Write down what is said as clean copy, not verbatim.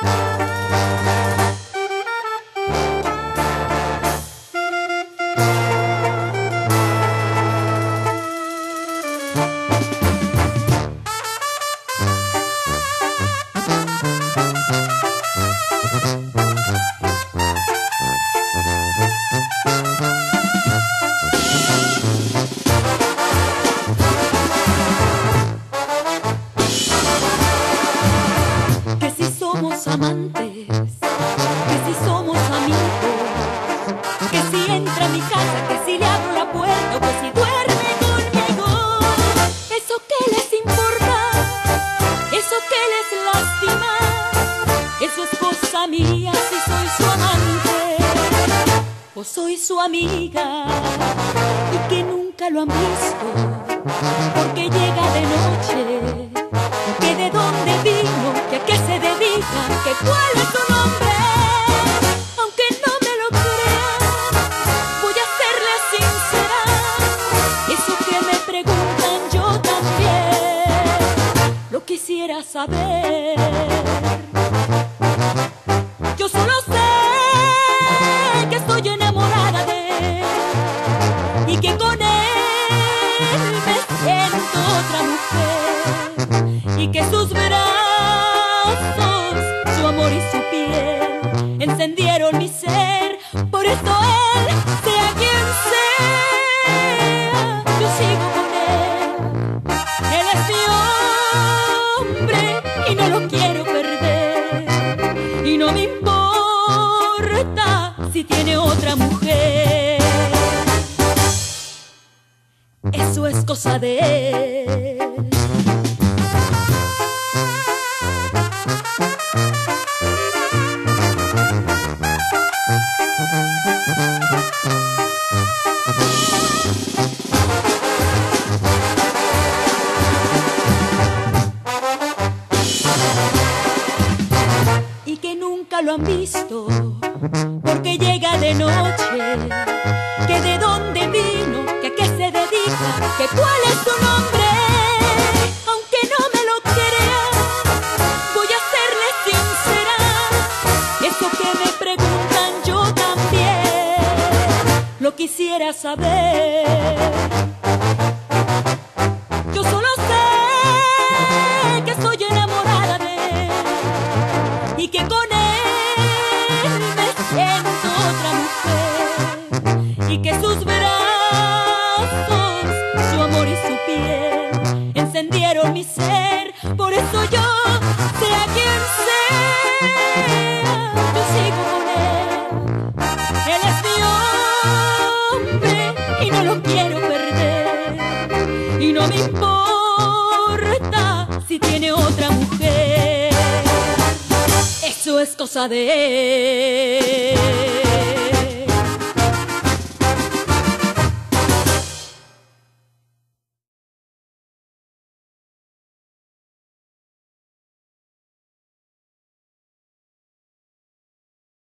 Amantes, que si somos amigos, que si entra a mi casa, que si le abro la puerta o que si duerme conmigo. Eso que les importa, eso que les lastima, eso es cosa mía si soy su amante o soy su amiga. Y que nunca lo han visto porque llega de noche, que de dónde vino, que a qué se dedica, que cuál es su nombre. Aunque no me lo crean, voy a serles sincera. Eso que me preguntan yo también lo quisiera saber. Yo solo sé que estoy enamorada de él y que con él me siento otra mujer, y que sus brazos, su amor y su piel encendieron mi ser. Por eso él, sea quien sea, yo sigo con él. Él es mi hombre y no lo quiero perder, y no me importa si tiene otra mujer. Eso es cosa de él. Y que nunca lo han visto porque llega de noche, que de dónde vino, que a qué se dedica, que cuál es su nombre. Aunque no me lo crean, voy a serles sincera. Eso que me preguntan yo también lo quisiera saber. Yo solo sé que estoy enamorada de él y que con él me siento otra mujer, y que sus brazos, su amor y su piel encendieron mi ser. Por eso yo, sea quien sea, yo sigo con él. Él es mi hombre y no lo quiero perder, y no me importa si tiene otra mujer. Eso es cosa de él.